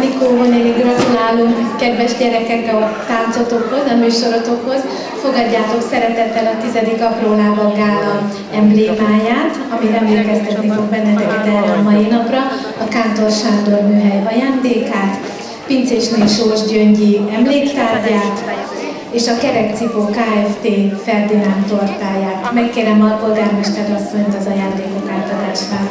Anikó néni, gratulálunk, kedves gyerekek, a táncotokhoz, a műsorotokhoz. Fogadjátok szeretettel a 10. Aprólábak gála emblémáját, ami emlékeztetni fog benneteket erre a mai napra, a Kántor Sándor műhely ajándékát, Pincésné Sós Gyöngyi emléktárgyát, és a Kerekcipó Kft. Ferdinánd tortáját. Megkérem a polgármester asszonyt az ajándékok átadására.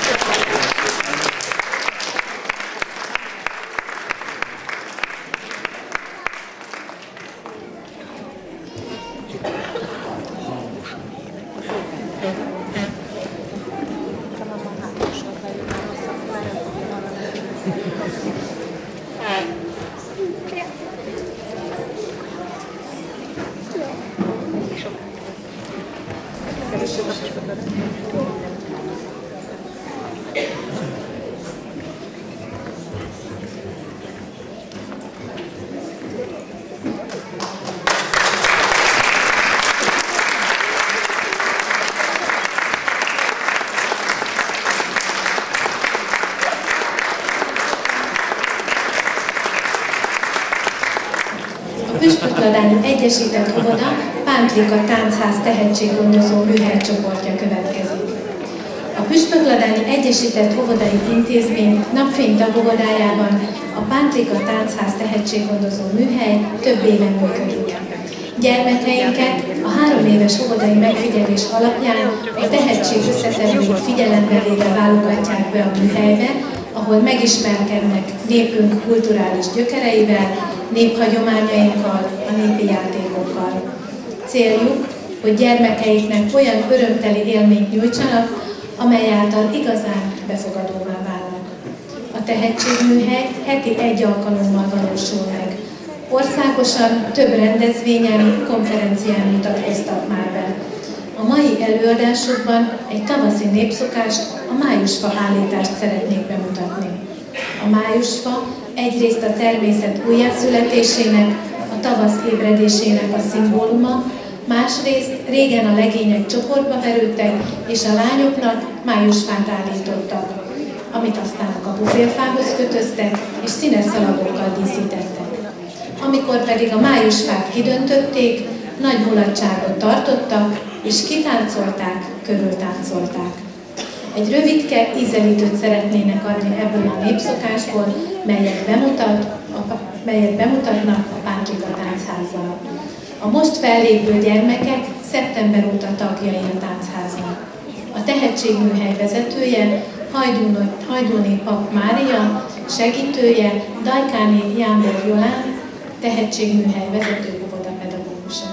Püspökladányi Egyesített Óvoda Pántlika Táncház tehetséggondozó műhelycsoportja következik. A Püspökladányi Egyesített Óvodai Intézmény napfénytag óvodájában a Pántlika Táncház tehetséggondozó műhely több éve működik. Gyermekeinket a 3 éves óvodai megfigyelés alapján a tehetség összetevőit figyelembe véve válogatják be a műhelybe, ahol megismerkednek népünk kulturális gyökereivel, néphagyományainkkal, a népi játékokkal. Céljuk, hogy gyermekeiknek olyan örömteli élményt nyújtsanak, amely által igazán befogadóvá válnak. A tehetségműhely heti 1 alkalommal valósul meg. Országosan több rendezvényen, konferencián mutatkoztak már be. A mai előadásokban egy tavaszi népszokást, a májusfa állítást szeretnék bemutatni. A májusfa egyrészt a természet újjászületésének, a tavasz ébredésének a szimbóluma, másrészt régen a legények csoportba verődtek, és a lányoknak májusfát állítottak, amit aztán a kapufélfához kötöztek, és színes szalagokkal díszítettek. Amikor pedig a májusfát kidöntötték, nagy mulatságot tartottak, és kitáncolták, körültáncolták. Egy rövidke ízelítőt szeretnének adni ebből a népszokásból, melyet bemutatnak a Pántlika Táncházal. A most fellépő gyermekek szeptember óta tagjai a táncháznak. A tehetségműhely vezetője Hajdúné Pap Mária, segítője Dajkáné Jámbor Jolán, tehetségműhely vezető óvodapedagógusa.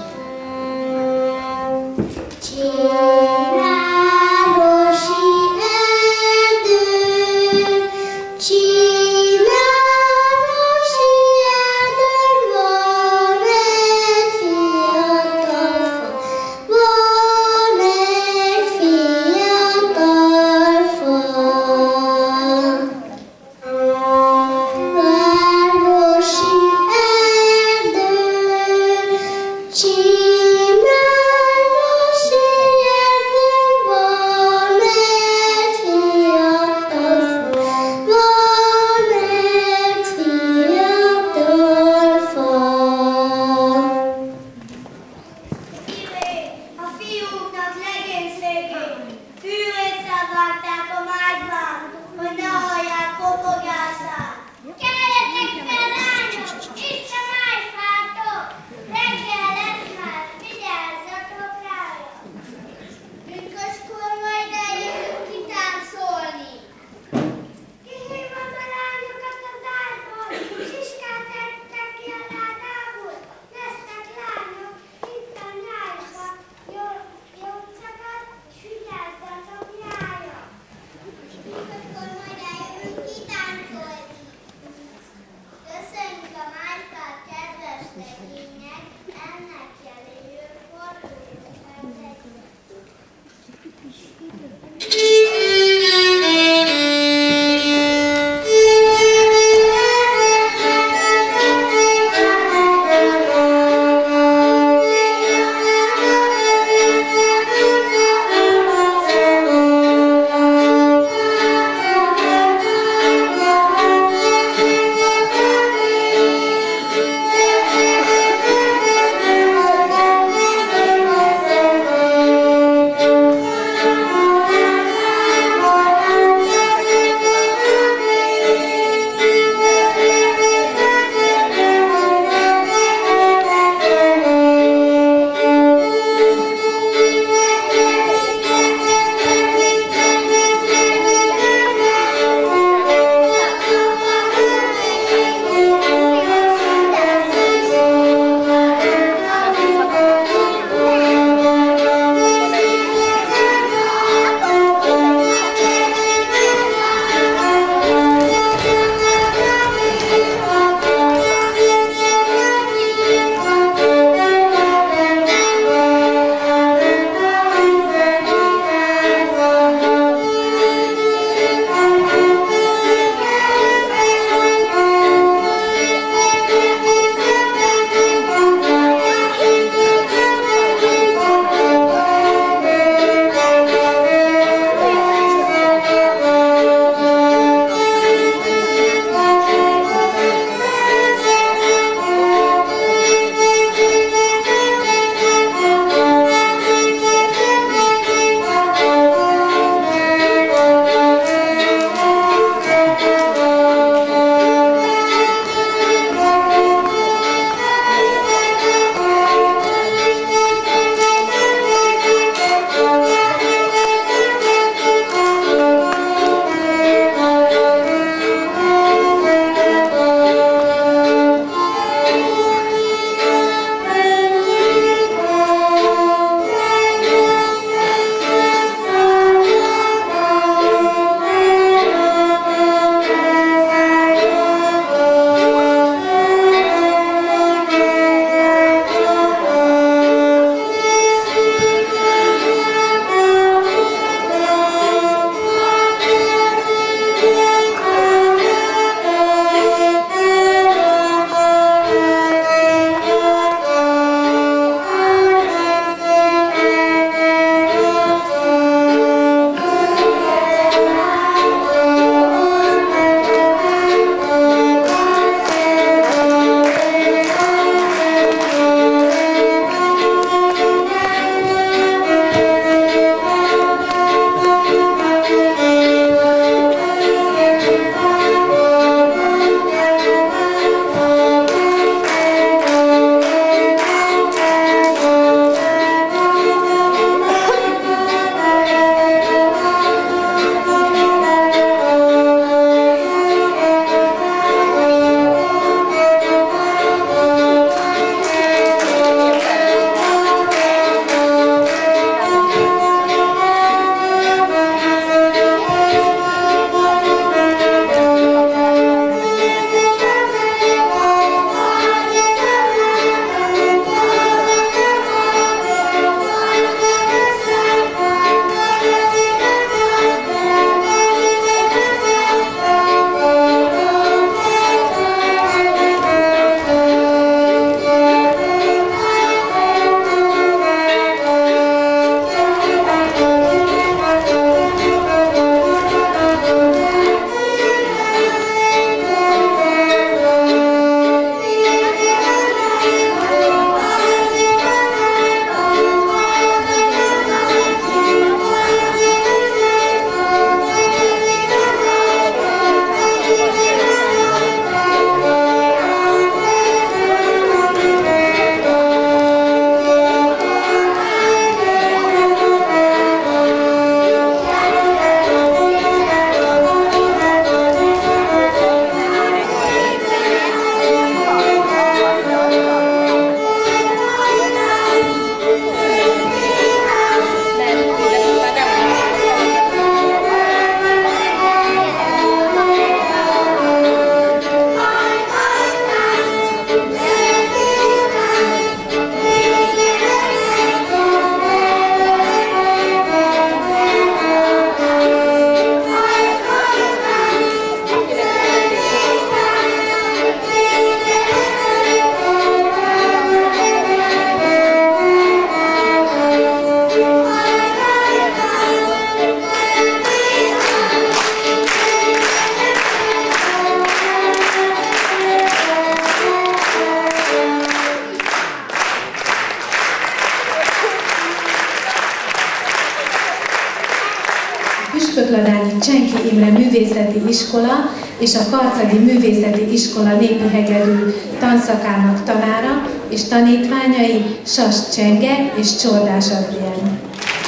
Püspökladányi Csenki Imre Művészeti Iskola és a Karcagi Művészeti Iskola népi hegedű tanszakának tanára és tanítványai Sas Csenge és Csordás Adrien.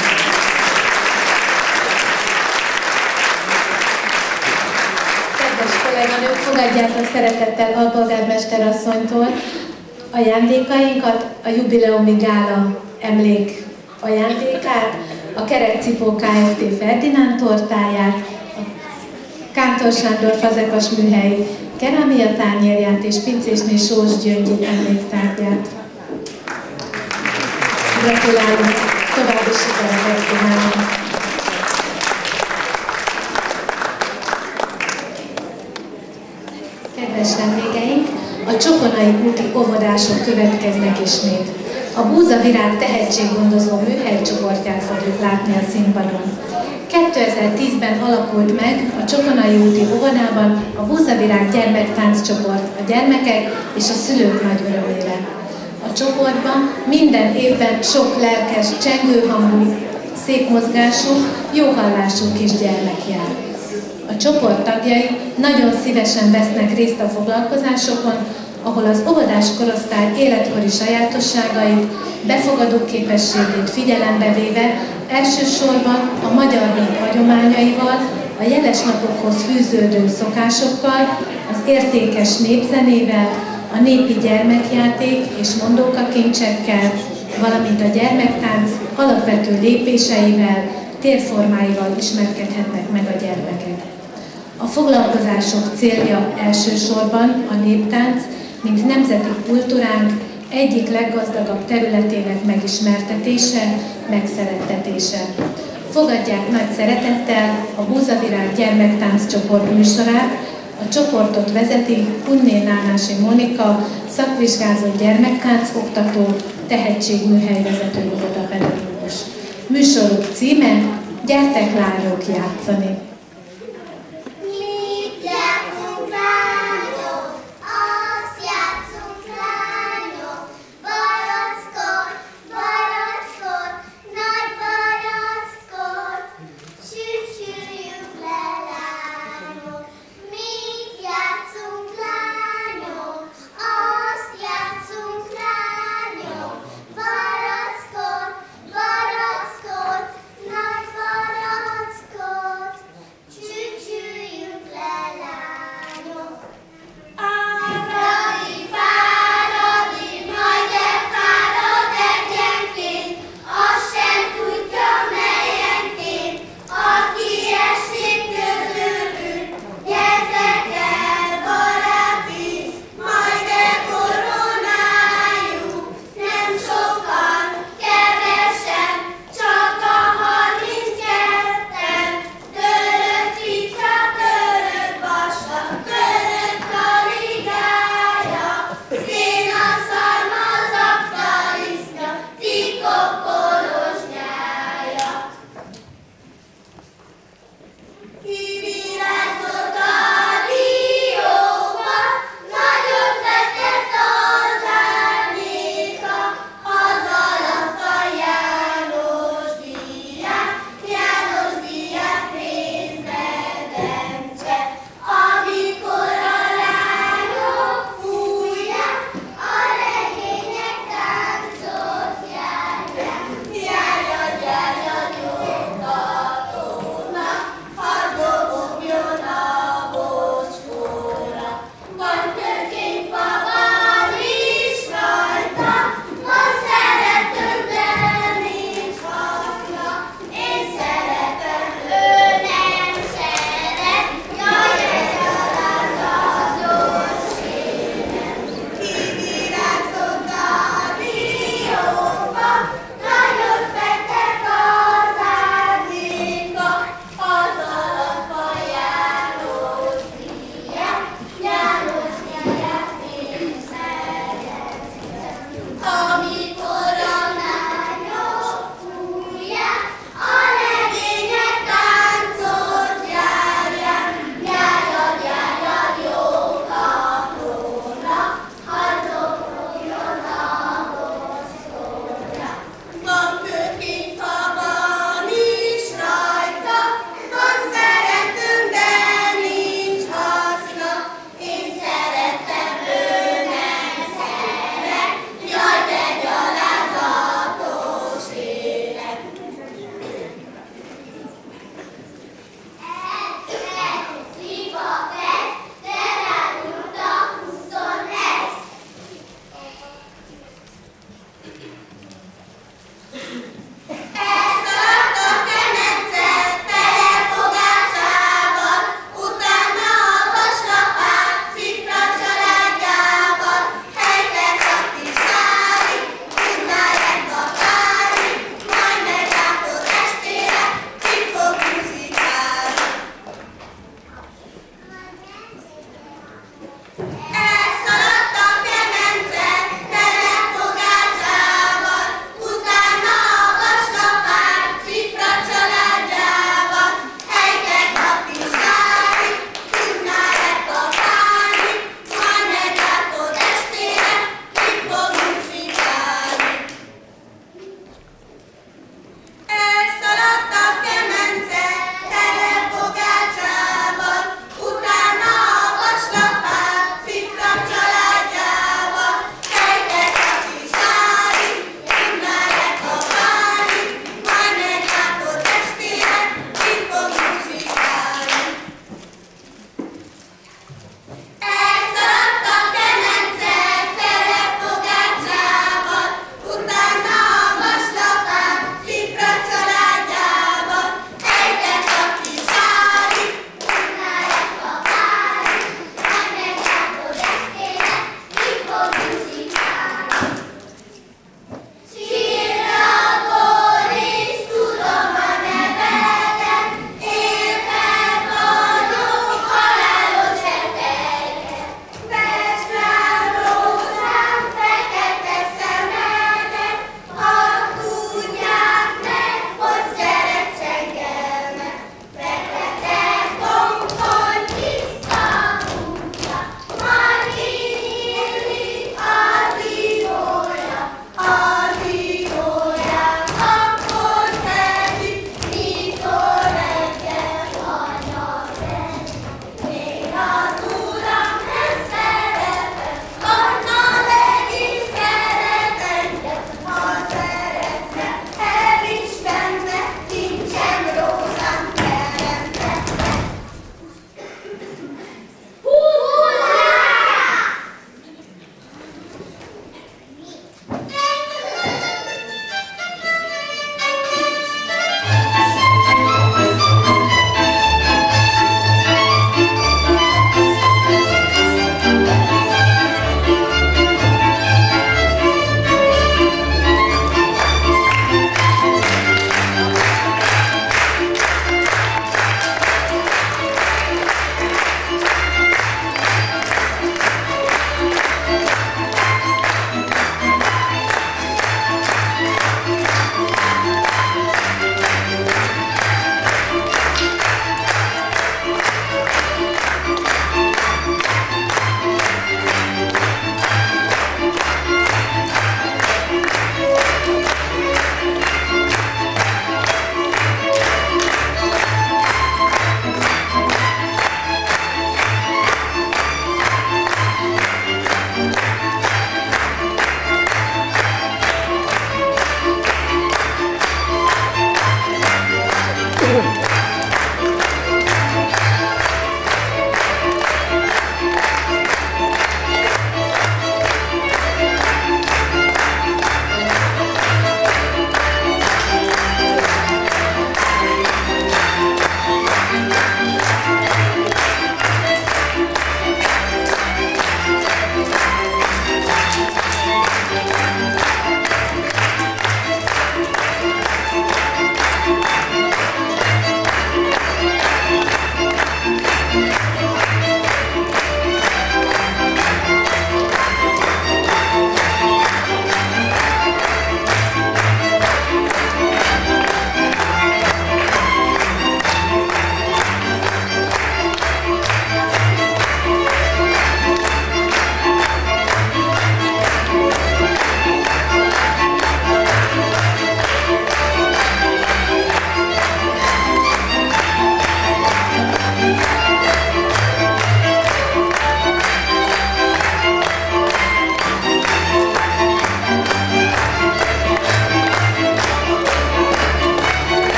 Kedves kolléganők, fogadjátok szeretettel alpolgármester asszonytól ajándékainkat, a jubileumi gála emlék ajándékát, a Kerekcipó Kft. Ferdinánd tortáját, a Kántor Sándor Fazekas műhely kerámia tányérját és pincésné Sós Gyöngyi emléktárgyát. Gratulálunk, további sikereket kívánunk! Kedves vendégeink, a Csokonai úti óvodások következnek ismét. A Búzavirág tehetséggondozó műhelycsoportját fogjuk látni a színpadon. 2010-ben alakult meg a Csokonai úti óvodában a Búzavirág gyermektánccsoport a gyermekek és a szülők nagy örömére. A csoportban minden évben sok lelkes, csengőhangú, szép mozgású, jó hallású kisgyermek jár. A csoport tagjai nagyon szívesen vesznek részt a foglalkozásokon, ahol az óvodás korosztály életkori sajátosságait, befogadó képességét figyelembe véve elsősorban a magyar nép hagyományaival, a jeles napokhoz fűződő szokásokkal, az értékes népzenével, a népi gyermekjáték és mondókakincsekkel, valamint a gyermektánc alapvető lépéseivel, térformáival ismerkedhetnek meg a gyermekek. A foglalkozások célja elsősorban a néptánc, mint nemzeti kultúránk egyik leggazdagabb területének megismertetése, megszerettetése. Fogadják nagy szeretettel a Búzavirág gyermektánccsoport műsorát. A csoportot vezeti Unné Nánási Monika, szakvizsgázott gyermektánc oktató, tehetségműhelyvezető óvodapedagógus. Műsoruk címe: Gyertek lányok játszani!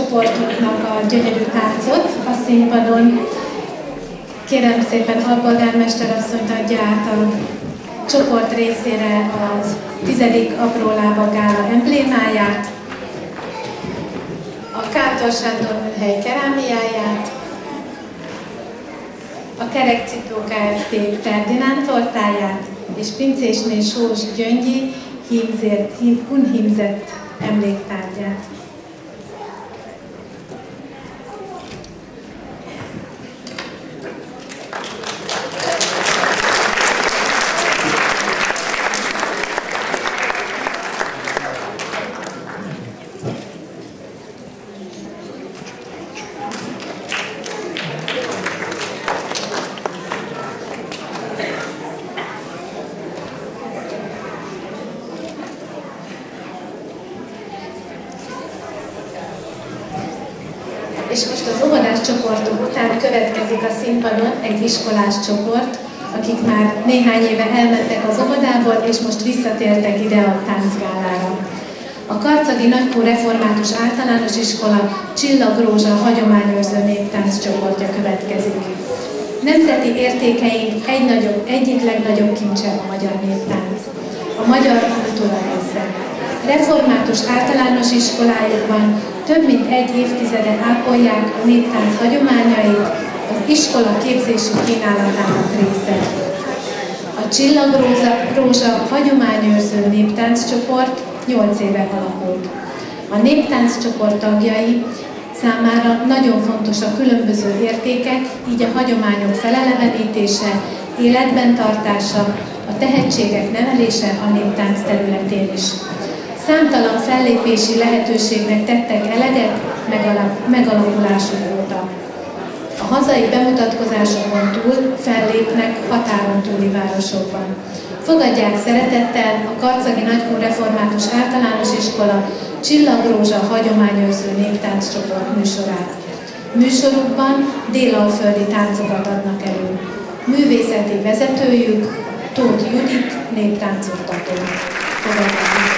csoportoknak a gyönyörű táncot a színpadon. Kérem szépen alpolgármester asszonyt adja át a csoport részére az 10. Apró Lábak Gála emblémáját, a Kántor Sándor műhely kerámiáját, a Kerekcipő Kft. Ferdinánd tortáját és pincésné Sós Gyöngyi unhímzett emléktárgyát. És most az óvodás csoportok után következik a színpadon egy iskolás csoport, akik már néhány éve elmentek az óvodából, és most visszatértek ide a táncgálára. A Karcagi Nagykó Református Általános Iskola Csillagrózsa hagyományőrző néptánc csoportja következik. Nemzeti értékeink egyik legnagyobb kincse a magyar néptánc, a magyar kultúra része. Református általános iskolájukban több mint egy évtizede ápolják a néptánc hagyományait, az iskola képzési kínálatának része. A Csillagrózsa hagyományőrző néptánccsoport 8 éve alakult. A néptánccsoport tagjai számára nagyon fontos a különböző értékek, így a hagyományok felelevenítése, életben tartása, a tehetségek nevelése a néptánc területén is. Számtalan fellépési lehetőségnek tettek eleget megalakulásuk óta. A hazai bemutatkozásokon túl fellépnek határon túli városokban. Fogadják szeretettel a Karcagi Nagykó Református Általános Iskola Csillagrózsa hagyományőrző néptánccsoport műsorát. Műsorukban délalföldi táncokat adnak elő. Művészeti vezetőjük Tóth Judit néptáncoktató. Fogadják.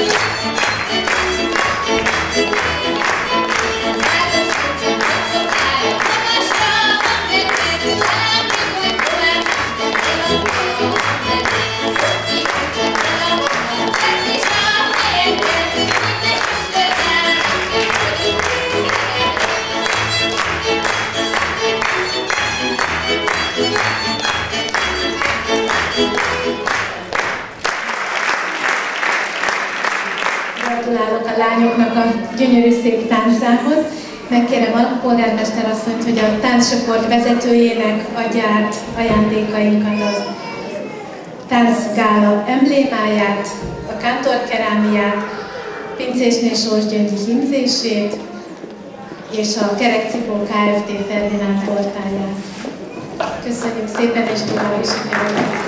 Gratulálok a lányoknak a gyönyörű szép táncához. Megkérem a polgármester asszonyt, hogy a tánccsoport vezetőjének adja át ajándékainkat, az táncgála emblémáját, a kántorkerámiát, Pincésné Sós Gyöngyi hímzését és a Kerekcipó Kft. Ferdinánd portáját. Köszönjük szépen, és további sikereket!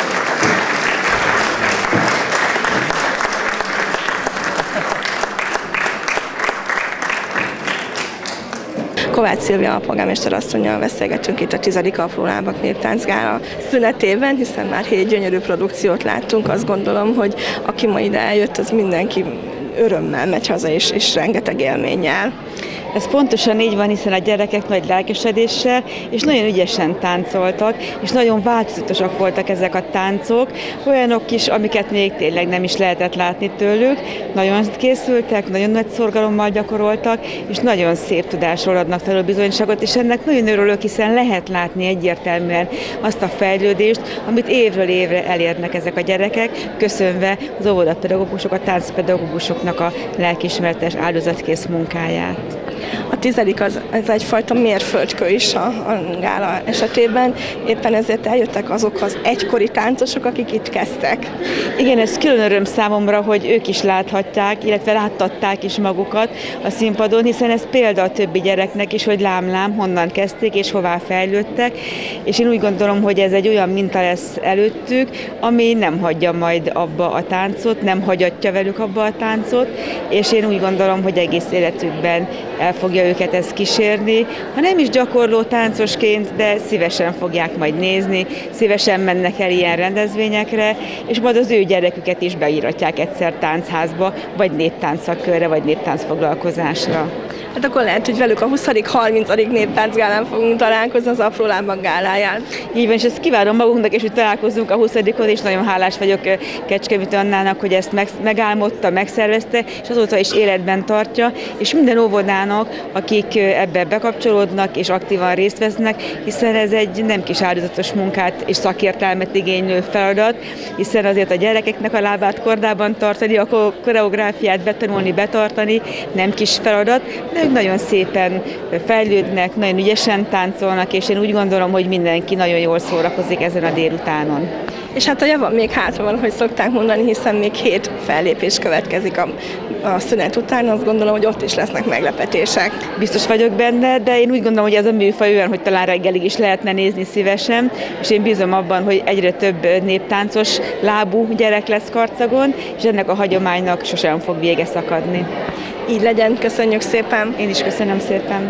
Kovács Szilvia alpolgármester asszonnyal beszélgetünk itt a 10. Apró Lábak Néptáncgála szünetében, hiszen már 7 gyönyörű produkciót láttunk. Azt gondolom, hogy aki ma ide eljött, az mindenki örömmel megy haza és rengeteg élménnyel. Ez pontosan így van, hiszen a gyerekek nagy lelkesedéssel és nagyon ügyesen táncoltak, és nagyon változatosak voltak ezek a táncok, olyanok is, amiket még tényleg nem is lehetett látni tőlük. Nagyon készültek, nagyon nagy szorgalommal gyakoroltak, és nagyon szép tudásról adnak tanúbizonyságot, és ennek nagyon örülök, hiszen lehet látni egyértelműen azt a fejlődést, amit évről évre elérnek ezek a gyerekek, köszönve az óvodapedagógusok, a táncpedagógusoknak a lelkiismeretes áldozatkész munkáját. A 10. ez egyfajta mérföldkő is a gála esetében, éppen ezért eljöttek azok az egykori táncosok, akik itt kezdtek. Igen, ez külön öröm számomra, hogy ők is láthatják, illetve láttatták is magukat a színpadon, hiszen ez példa a többi gyereknek is, hogy lám-lám, honnan kezdték és hová fejlődtek, és én úgy gondolom, hogy ez egy olyan minta lesz előttük, ami nem hagyja majd abba a táncot, nem hagyatja velük abba a táncot, és én úgy gondolom, hogy egész életükben el fogja őket ez kísérni, ha nem is gyakorló táncosként, de szívesen fogják majd nézni, szívesen mennek el ilyen rendezvényekre, és majd az ő gyereküket is beíratják egyszer táncházba, vagy néptánckörre, vagy néptáncfoglalkozásra. Hát akkor lehet, hogy velük a 20.-30. Néptáncgálán fogunk találkozni az Apró Lábak gáláján. Így van, és ezt kívánom magunknak, és hogy találkozunk a 20-on, és nagyon hálás vagyok Kecskemét Annának, hogy ezt megálmodta, megszervezte, és azóta is életben tartja, és minden óvodának, akik ebbe bekapcsolódnak és aktívan részt vesznek, hiszen ez egy nem kis áldozatos munkát és szakértelmet igénylő feladat, hiszen azért a gyerekeknek a lábát kordában tartani, a koreográfiát betanulni, betartani nem kis feladat, de ők nagyon szépen fejlődnek, nagyon ügyesen táncolnak, és én úgy gondolom, hogy mindenki nagyon jól szórakozik ezen a délutánon. És hát a java még hátra van, hogy szokták mondani, hiszen még 7 fellépés következik a szünet után, azt gondolom, hogy ott is lesznek meglepetések. Biztos vagyok benne, de én úgy gondolom, hogy ez a műfaj olyan, hogy talán reggelig is lehetne nézni szívesen, és én bízom abban, hogy egyre több néptáncos lábú gyerek lesz Karcagon, és ennek a hagyománynak sosem fog vége szakadni. Így legyen, köszönjük szépen! Én is köszönöm szépen!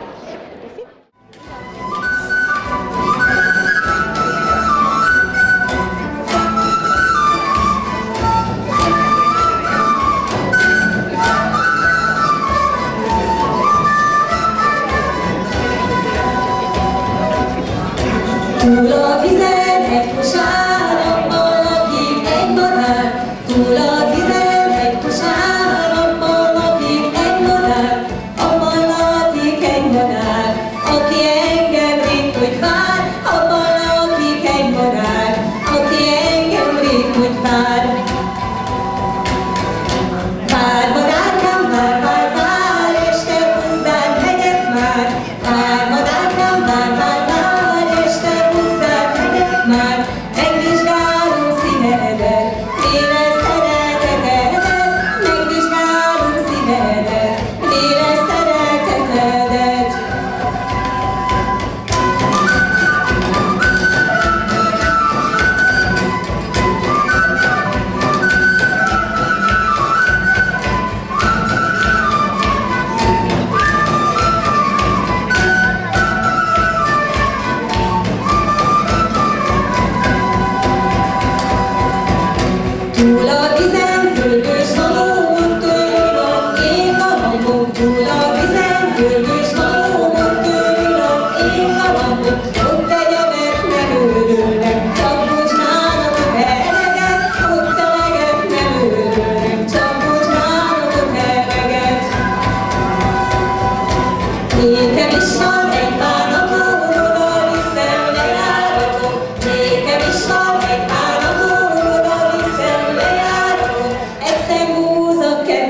Túl a vizen egy kosárabban lakik egy madár, túl a vizen egy kosárabban lakik egy madár, abban lakik egy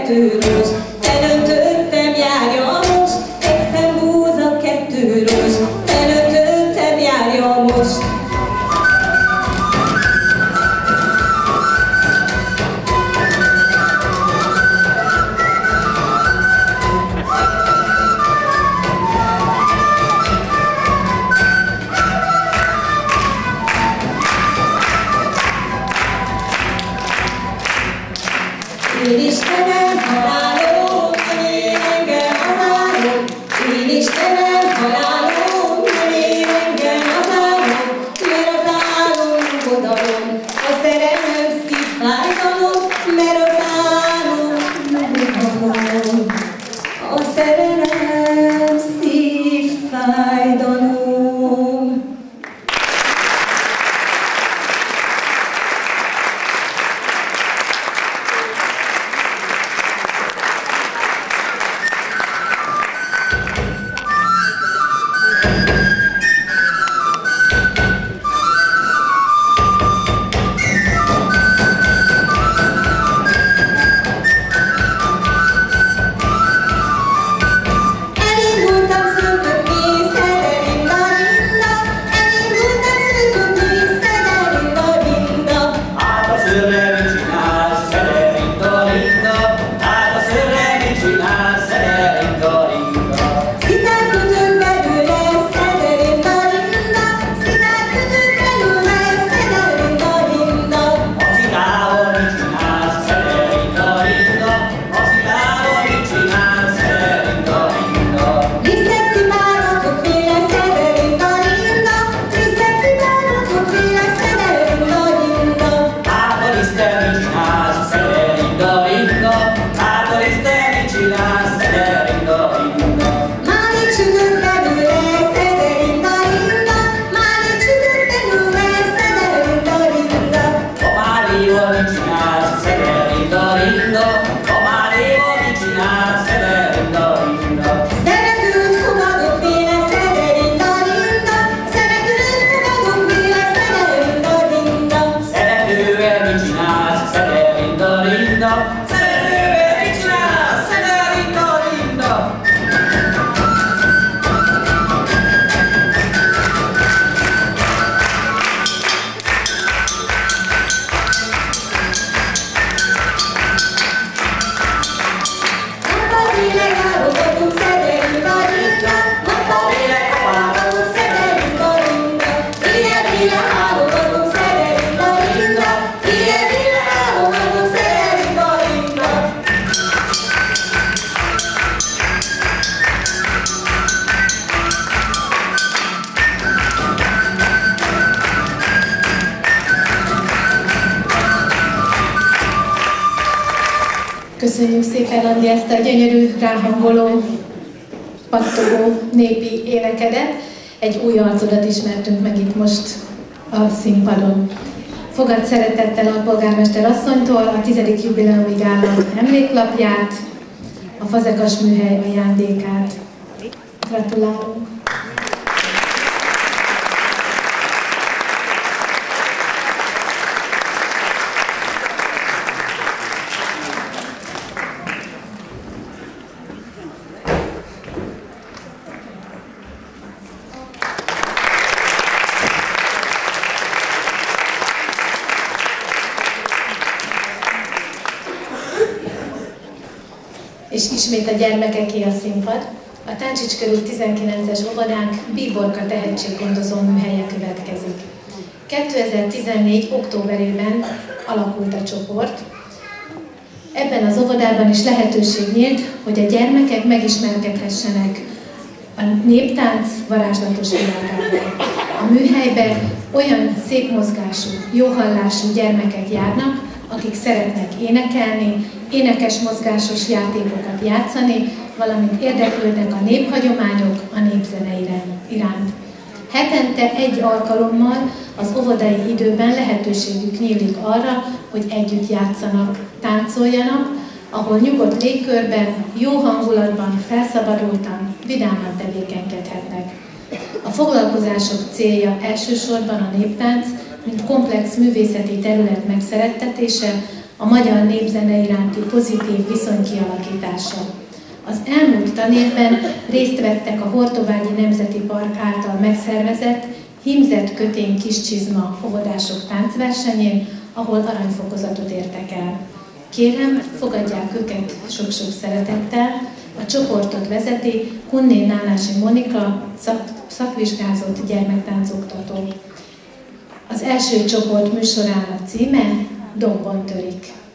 kettő ros, felöntöttem járja most, egy szem búza, kettő ros, felöntöttem járja most. Én Istenem, halálom, én engem az álom. Én Istenem, halálom, én engem az álom. Mert az álom nyugodalom, a szerelem szívfájdalom. Mert az álom nyugodalom, a szerelem szívfájdalom. Köszönjük szépen, Andi, ezt a gyönyörű, ráhangoló, pattogó népi énekedet. Egy új arcodat ismertünk meg itt most a színpadon. Fogad szeretettel a polgármester asszonytól a 10. jubileumi gála emléklapját, a Fazekas műhely ajándékát. Gratulálunk! És ismét a gyermekeké a színpad. A Táncsics körút 19-es óvodánk Bíborka tehetséggondozó műhelye következik. 2014. októberében alakult a csoport. Ebben az óvodában is lehetőség nyílt, hogy a gyermekek megismerkedhessenek a néptánc varázslatos világával. A műhelybe olyan szép mozgású, jó hallású gyermekek járnak, akik szeretnek énekelni, énekes mozgásos játékokat játszani, valamint érdeklődnek a néphagyományok, a népzene iránt. Hetente egy alkalommal az óvodai időben lehetőségük nyílik arra, hogy együtt játszanak, táncoljanak, ahol nyugodt légkörben, jó hangulatban, felszabadultan, vidáman tevékenykedhetnek. A foglalkozások célja elsősorban a néptánc, mint komplex művészeti terület megszerettetése, a magyar népzene iránti pozitív viszony kialakítása. Az elmúlt tanévben részt vettek a Hortobágyi Nemzeti Park által megszervezett Hímzett kötény kis csizma óvodások táncversenyén, ahol aranyfokozatot értek el. Kérem, fogadják őket sok-sok szeretettel. A csoportot vezeti Kunné Nánási Monika, szakvizsgázott gyermektáncoktató. Az első csoport műsorának címe Dombon törik.